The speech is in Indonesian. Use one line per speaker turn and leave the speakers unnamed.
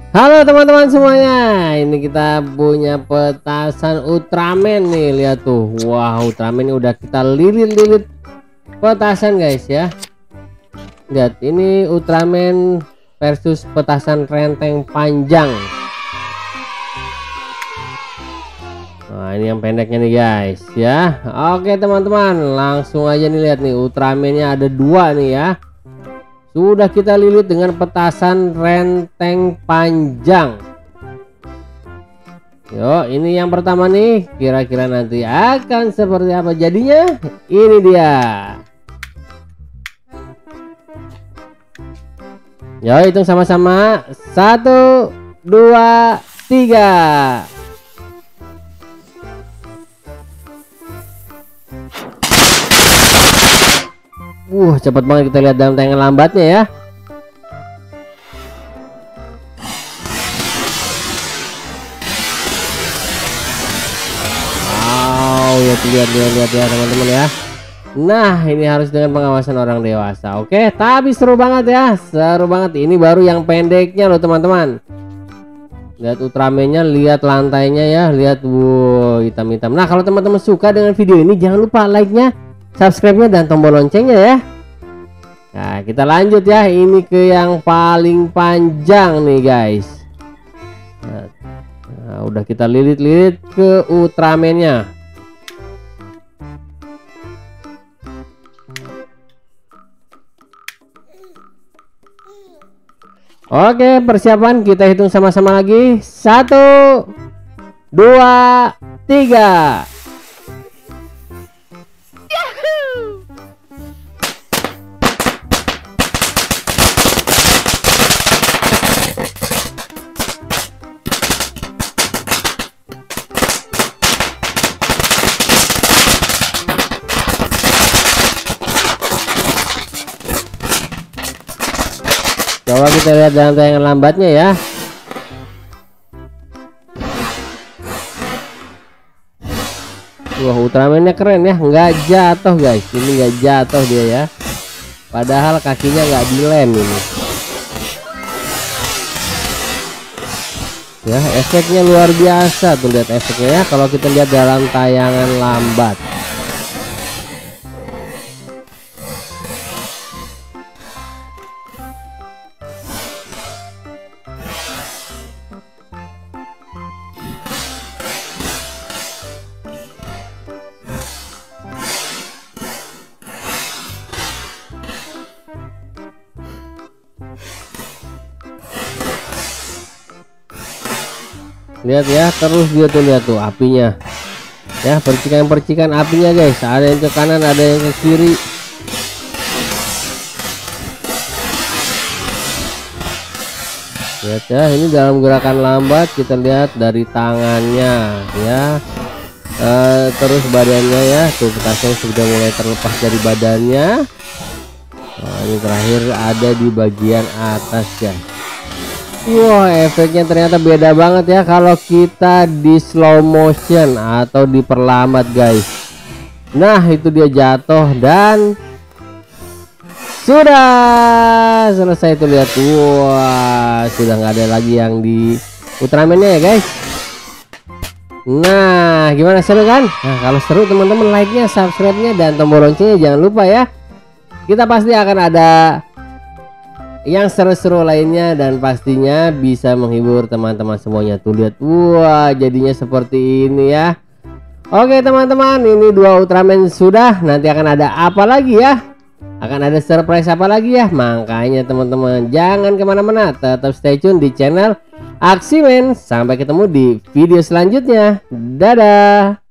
Halo teman-teman semuanya, ini kita punya petasan Ultraman nih, lihat tuh. Wah, Ultraman ini udah kita lilit-lilit petasan guys ya. Lihat, ini Ultraman versus petasan renteng panjang. Nah, ini yang pendeknya nih guys ya. Oke teman-teman, langsung aja nih, lihat nih, Ultraman-nya ada dua nih ya. Sudah kita lilit dengan petasan renteng panjang. Yo, ini yang pertama nih, kira-kira nanti akan seperti apa jadinya. Ini dia. Yo, hitung sama-sama. 1, 2, 3. Cepat banget, kita lihat dalam tayangan lambatnya ya. Wow, lihat ya teman-teman ya. Nah, ini harus dengan pengawasan orang dewasa. Oke, tapi seru banget ya, seru banget. Ini baru yang pendeknya loh teman-teman. Lihat Ultraman-nya, lihat lantainya ya, lihat, wow, hitam-hitam. Nah, kalau teman-teman suka dengan video ini, jangan lupa like-nya, subscribe-nya, dan tombol loncengnya ya. Nah, kita lanjut ya, ini ke yang paling panjang nih guys. Nah, udah kita lilit-lilit ke Ultraman-nya. Oke, persiapan, kita hitung sama-sama lagi. 1, 2, 3. Coba kita lihat dalam tayangan lambatnya ya. Wah, Ultraman-nya keren ya, nggak jatuh guys. Ini nggak jatuh dia ya, padahal kakinya nggak dilem ini ya. Efeknya luar biasa tuh, lihat efeknya ya kalau kita lihat dalam tayangan lambat. Lihat ya, terus dia tuh, lihat tuh apinya ya, percikan-percikan apinya guys. Ada yang ke kanan, ada yang ke kiri. Lihat ya, ini dalam gerakan lambat, kita lihat dari tangannya ya, terus badannya ya, tuh petasan sudah mulai terlepas dari badannya. Nah, ini terakhir ada di bagian atas guys. Wah, efeknya ternyata beda banget ya kalau kita di slow motion atau diperlambat guys. Nah, itu dia jatuh dan sudah selesai tuh, lihat. Wah, sudah nggak ada lagi yang di Ultraman-nya ya guys. Nah, gimana, seru kan? Nah, kalau seru teman-teman, like-nya, subscribe-nya, dan tombol loncengnya jangan lupa ya. Kita pasti akan ada yang seru-seru lainnya dan pastinya bisa menghibur teman-teman semuanya. Tuh lihat, wah, jadinya seperti ini ya. Oke teman-teman, ini dua Ultraman sudah. Nanti akan ada apa lagi ya? Akan ada surprise apa lagi ya? Makanya teman-teman jangan kemana-mana, tetap stay tune di channel Aksimen. Sampai ketemu di video selanjutnya. Dadah.